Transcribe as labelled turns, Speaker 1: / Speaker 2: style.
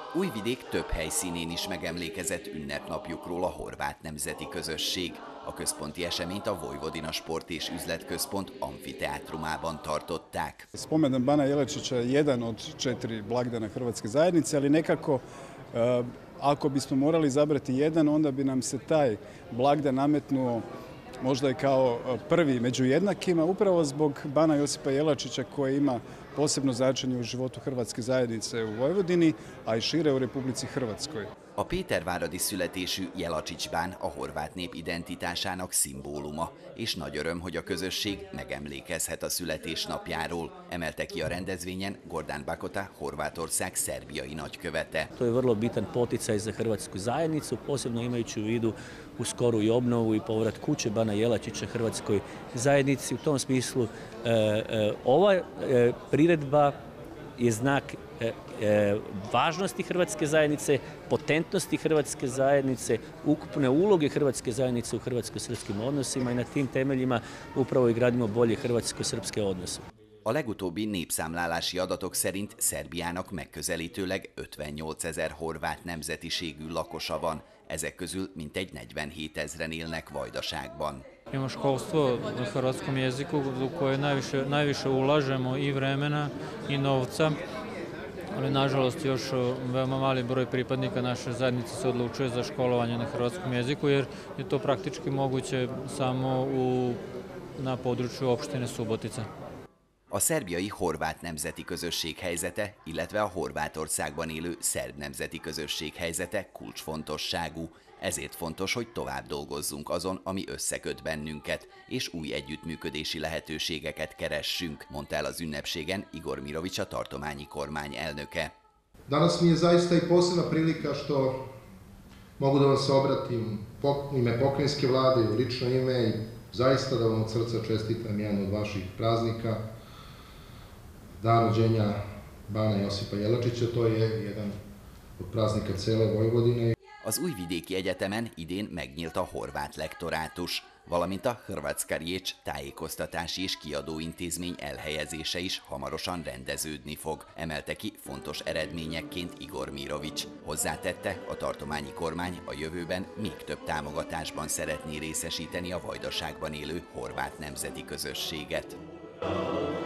Speaker 1: Újvidék több helyszínén is megemlékezett ünnepnapjukról a horvát nemzeti közösség. A központi eseményt a Vojvodina Sport és Üzletközpont amfiteátrumában tartották.
Speaker 2: Spomendan Bana Jelačića je jedan od 4 blagdana hrvatske zajednice, ali nekako ako bismo morali izabrati jedan, onda bi nam se taj blagdan nametnuo možda i kao prvi među jednakima, upravo zbog Bana Josipa Jelačića koji ima posebno značenje u životu hrvatske zajednice u Vojvodini, a i šire u Republici Hrvatskoj.
Speaker 1: A péterváradi születésű Jelačić-bán a horvát nép identitásának szimbóluma, és nagy öröm, hogy a közösség megemlékezhet a születésnapjáról, emelte ki a rendezvényen Gordán Bakota, Horvátország szerbiai nagykövete.
Speaker 3: To je vrlo bitan poticaj za hrvatsku zajednicu, posebno imajući u vidu u skoru i obnovu i povrat kuće Bana Jelačića hrvatskoj zajednici. U tom smislu ova priredba je znak važnosti hrvatske zajednice, potentnosti hrvatske zajednice, ukupne uloge hrvatske zajednice u hrvatsko-srpskim odnosima i na tim temeljima upravo i gradimo bolje hrvatsko-srpske odnose.
Speaker 1: A legutóbbi népszámlálási adatok szerint Szerbiának megközelítőleg 58 000 horvát nemzetiségű lakosa van, ezek közül mintegy 47 000-en élnek Vajdaságban.
Speaker 4: Imamo školstvo na hrvatskom jeziku u koje najviše ulažemo i vremena i novca, ali nažalost još veoma mali broj pripadnika naše zajednice se odlučuje za školovanje na hrvatskom jeziku jer je to praktički moguće samo na području opštine Subotica.
Speaker 1: A szerbiai horvát nemzeti közösség helyzete, illetve a Horvátországban élő szerb nemzeti közösség helyzete kulcsfontosságú. Ezért fontos, hogy tovább dolgozzunk azon, ami összeköt bennünket, és új együttműködési lehetőségeket keressünk, mondta el az ünnepségen Igor Mirović, a tartományi kormány elnöke.
Speaker 5: Danas mi je zaista i posebna prilika što mogu da vam se obratim u ime pokrajinske vlade, u lično ime i zaista da vam od srca čestitam jedan od vaših praznika, dan rođenja Bana Josipa Jelačića, to je jedan od praznika cele Vojvodine.
Speaker 1: Az Újvidéki Egyetemen idén megnyílt a horvát lektorátus, valamint a Hrvatska Riječ tájékoztatási és kiadóintézmény elhelyezése is hamarosan rendeződni fog, emelte ki fontos eredményekként Igor Mirović. Hozzátette, a tartományi kormány a jövőben még több támogatásban szeretné részesíteni a Vajdaságban élő horvát nemzeti közösséget.